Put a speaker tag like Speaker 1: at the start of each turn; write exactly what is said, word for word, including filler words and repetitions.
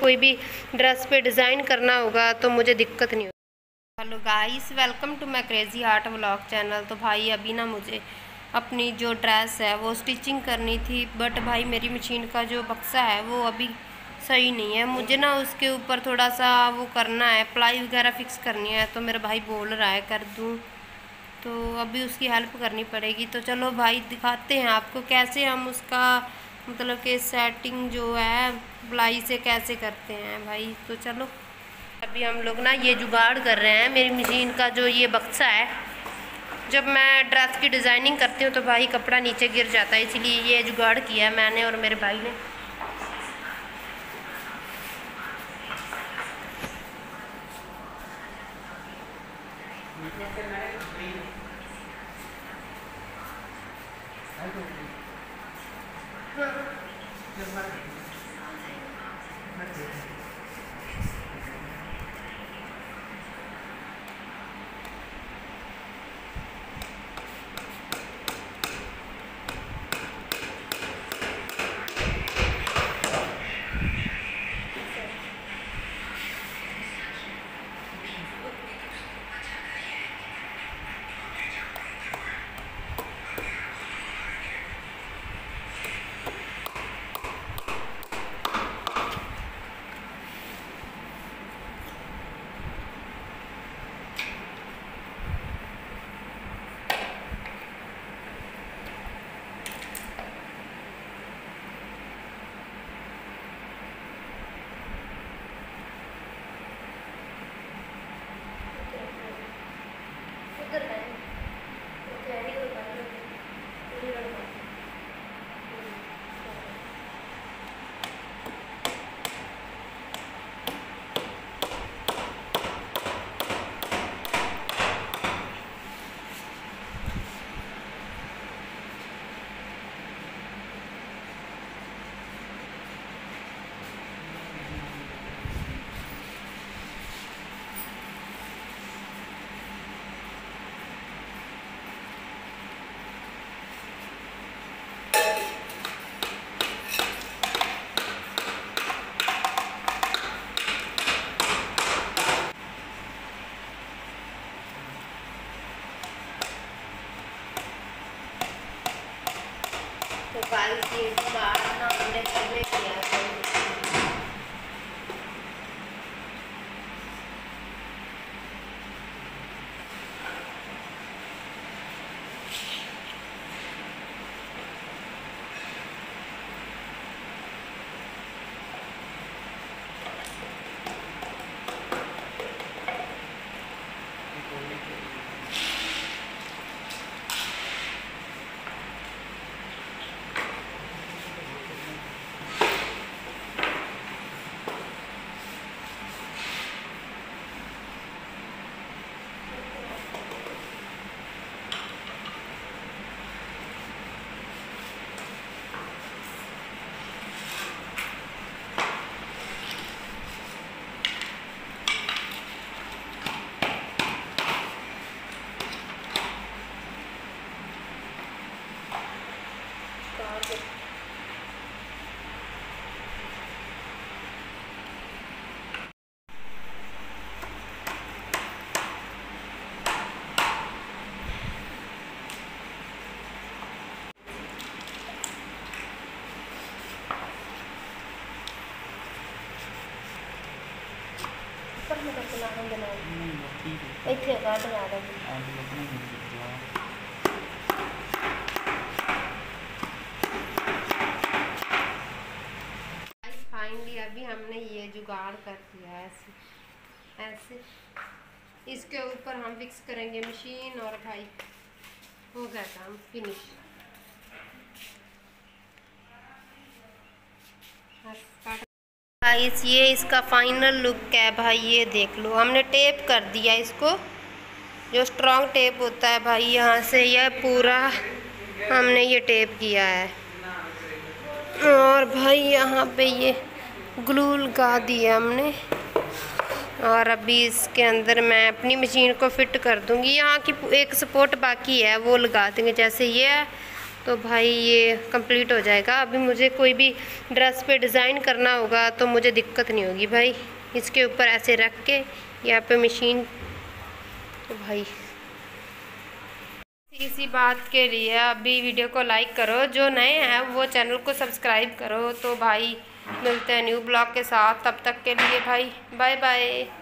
Speaker 1: कोई भी ड्रेस पे डिज़ाइन करना होगा तो मुझे दिक्कत नहीं होगी। Hello guys, welcome to my crazy art vlog channel. तो भाई अभी ना मुझे अपनी जो ड्रेस है वो स्टिचिंग करनी थी, बट भाई मेरी मशीन का जो बक्सा है वो अभी सही नहीं है। मुझे ना उसके ऊपर थोड़ा सा वो करना है, प्लाई वगैरह फिक्स करनी है। तो मेरा भाई बोल रहा है कर दूँ, तो अभी उसकी हेल्प करनी पड़ेगी। तो चलो भाई दिखाते हैं आपको कैसे हम उसका मतलब कि सेटिंग जो है प्लाई से कैसे करते हैं भाई। तो चलो अभी हम लोग ना ये जुगाड़ कर रहे हैं। मेरी मशीन का जो ये बक्सा है, जब मैं ड्रेस की डिज़ाइनिंग करती हूँ तो भाई कपड़ा नीचे गिर जाता है, इसलिए ये जुगाड़ किया है मैंने और मेरे भाई ने। तो गाइस ये जुगाड़ ना हमने पहले किया था। फाइनली अभी हमने ये जुगाड़ कर दिया है। ऐसे ऐसे इसके ऊपर हम फिक्स करेंगे मशीन और भाई हो गया काम फिनिश। गाइस ये इसका फाइनल लुक है भाई, ये देख लो। हमने टेप कर दिया इसको, जो स्ट्रॉन्ग टेप होता है भाई, यहाँ से यह पूरा हमने ये टेप किया है। और भाई यहाँ पे ये ग्लू लगा दिया हमने। और अभी इसके अंदर मैं अपनी मशीन को फिट कर दूँगी। यहाँ की एक सपोर्ट बाकी है वो लगा देंगे, जैसे ये है तो भाई ये कंप्लीट हो जाएगा। अभी मुझे कोई भी ड्रेस पे डिज़ाइन करना होगा तो मुझे दिक्कत नहीं होगी भाई। इसके ऊपर ऐसे रख के यहाँ पे मशीन, तो भाई इसी बात के लिए अभी वीडियो को लाइक करो, जो नए हैं वो चैनल को सब्सक्राइब करो। तो भाई मिलते हैं न्यू ब्लॉग के साथ, तब तक के लिए भाई बाय बाय।